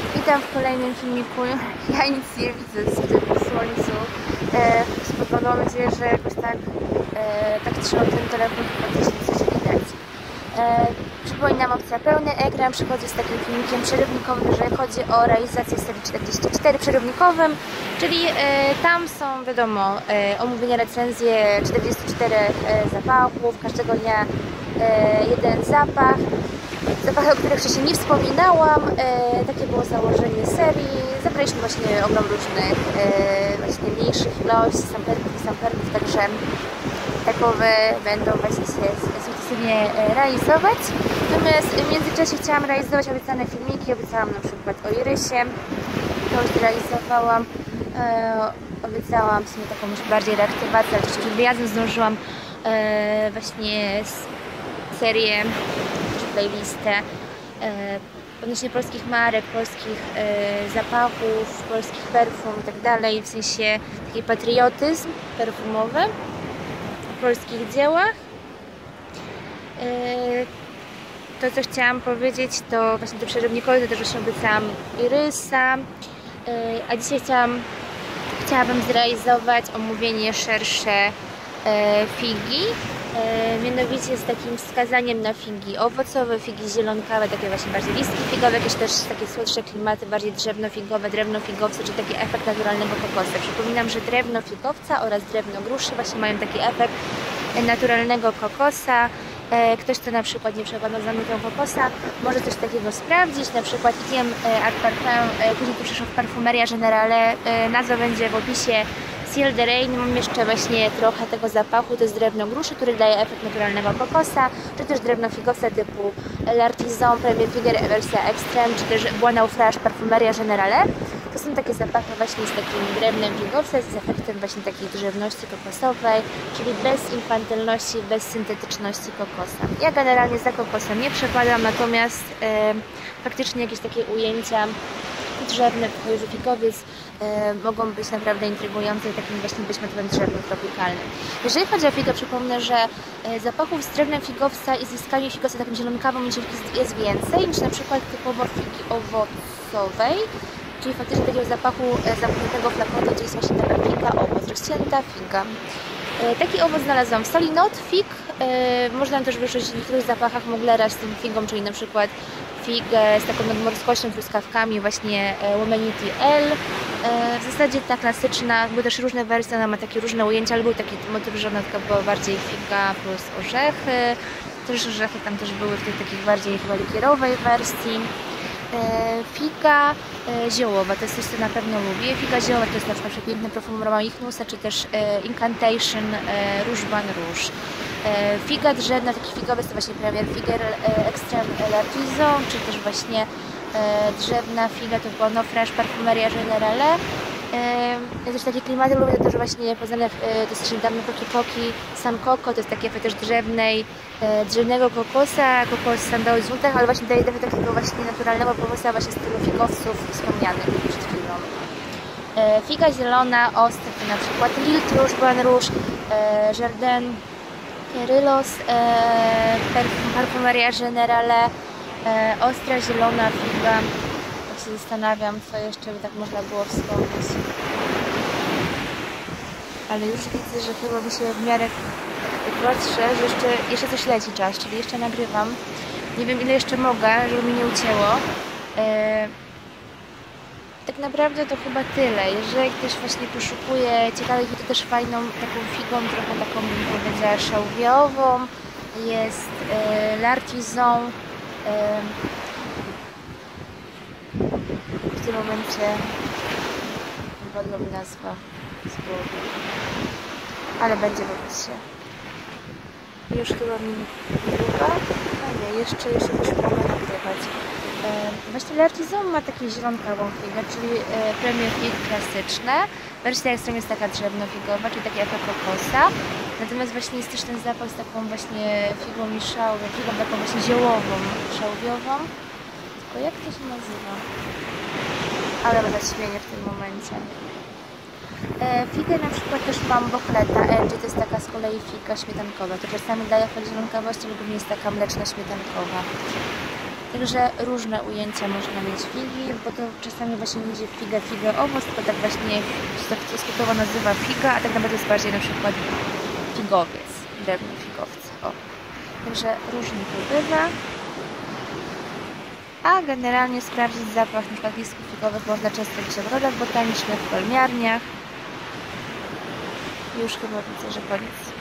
Witam w kolejnym filmiku. Ja nic nie widzę z tym słońcu. Mam nadzieję, że jakoś tak trzymam ten telefon, faktycznie coś widać. Przypominam, opcja pełny ekran przychodzi z takim filmikiem przerywnikowym, jeżeli chodzi o realizację serii 44 przerywnikowym, czyli tam są, wiadomo, omówienia, recenzje 44 zapachów, każdego dnia jeden zapach. Zapachy, o których wcześniej nie wspominałam, takie było założenie serii. Zabraliśmy właśnie ogrom różnych właśnie mniejszych ilości samperków, także takowe będą właśnie się sukcesywnie realizować. Natomiast w międzyczasie chciałam realizować obiecane filmiki, obiecałam na przykład o Irysie, to już realizowałam. Obiecałam w sumie taką już bardziej reaktywację, ale przed wyjazdem zdążyłam właśnie serię, playlistę odnośnie polskich marek, polskich zapachów, polskich perfum i tak dalej, w sensie taki patriotyzm perfumowy w polskich dziełach. To, co chciałam powiedzieć, to właśnie te przerywnikowe, to też już obiecałam Irysa, a dzisiaj chciałabym zrealizować omówienie szersze figi, mianowicie z takim wskazaniem na figi owocowe, figi zielonkawe, takie właśnie bardziej listki figowe, jakieś też takie słodsze klimaty, bardziej drzewno-figowe, drewno-figowce, czy taki efekt naturalnego kokosa. Przypominam, że drewno figowca oraz drewno gruszy właśnie mają taki efekt naturalnego kokosa. Ktoś, kto na przykład nie przepadał za nutą kokosa, może coś takiego sprawdzić, na przykład Idiem Art Parfum, później tu przyszło w Parfumeria Generale, nazwa będzie w opisie. Ciel de Reine, mam jeszcze właśnie trochę tego zapachu, to jest drewno gruszy, który daje efekt naturalnego kokosa, czy też drewno figowca typu L'Artisan, Premier Figure, wersja Extreme, czy też Bois Naufrage, Parfumeria Generale. To są takie zapachy właśnie z takim drewnem figowca, z efektem właśnie takiej drzewności kokosowej, czyli bez infantylności, bez syntetyczności kokosa. Ja generalnie za kokosem nie przepadam, natomiast faktycznie jakieś takie ujęcia drzewne, figowiec mogą być naprawdę intrygujące i takim właśnie być motywem drzewnym tropikalnym. Jeżeli chodzi o figę, przypomnę, że zapachów z drewnem figowca i z liskami figowca takim zielonkawą jest więcej niż na przykład typowo figi owocowej, czyli faktycznie takiego zapachu zamkniętego flakonu, gdzie jest właśnie taka figa, owoc, rozcięta figa. Taki owoc znalazłam w soli not fig. Można też wyczuć w niektórych zapachach muglera z tym figą, czyli na przykład figę z taką nadmorskością, truskawkami, właśnie Womanity L. W zasadzie ta klasyczna, były też różne wersje, ona ma takie różne ujęcia, ale był taki motyw, że ona taka była bardziej figa plus orzechy. Też orzechy tam też były w tej takiej bardziej chyba likierowej wersji. Figa ziołowa, to jest coś, co na pewno lubię. Figa ziołowa to jest na przykład przepiękny perfum Roma Ichnusa, czy też Incantation Rouge Ban Rouge. Figa drzewna, taki figowy, to właśnie Premier Figure Extreme L'Artisan, czy też właśnie drzewna figa, to Bois Naufrage, Parfumeria Generale. Ja też takie klimaty lubię, to też właśnie poznane dosyć niedawno Poki San Coco, to jest taki efekt też drzewnego kokosa, kokos sandały z nutach, ale właśnie daje trochę takiego właśnie naturalnego kokosa właśnie z tylu figowców wspomnianych przed chwilą. Figa zielona, ostra, to na przykład Lillet Rouge, Ban Rouge, Jardin Kyrillos, Parfumeria Generale, ostra zielona figa. Tak się zastanawiam, co jeszcze by tak można było wspomnieć. Ale już widzę, że chyba mi się w miarę patrzę, że jeszcze coś leci czas, czyli jeszcze nagrywam. Nie wiem, ile jeszcze mogę, żeby mi nie ucięło. Tak naprawdę to chyba tyle. Jeżeli ktoś właśnie poszukuje ciekawej figi, to też fajną taką figą, trochę taką, bym powiedziała, szałwiową jest L'Artisan. W tym momencie wypadła mi nazwa z głowy, ale będzie w opisie. Już chyba mi druga, a nie, jeszcze coś mogę nagrywać. Właśnie L'Artisan ma takie zielonkawą figę, czyli Premier Fig klasyczne. Wersja Extreme jest taka drzewno-figowa, czyli taka jak kokosa. Natomiast właśnie jest też ten zapach z taką właśnie figą i szałwią, figą taką właśnie ziołową, szałwiową. Tylko jak to się nazywa? Ale będę śmieję w tym momencie. Figę na przykład też mam Bochleta Edge, to jest taka z kolei figa śmietankowa. To czasami daje efekt zielonkawości, ale głównie jest taka mleczno-śmietankowa. Także różne ujęcia można mieć figi, bo to czasami właśnie będzie figa owoc, to tak właśnie się tak skrótowo nazywa figa, a tak naprawdę jest bardziej na przykład figowiec, drewno figowca. O. Także różnie to bywa. A generalnie sprawdzić zapach na przykład listków figowych można często w ogrodach botanicznych, w palmiarniach. Już chyba widzę, że koniec.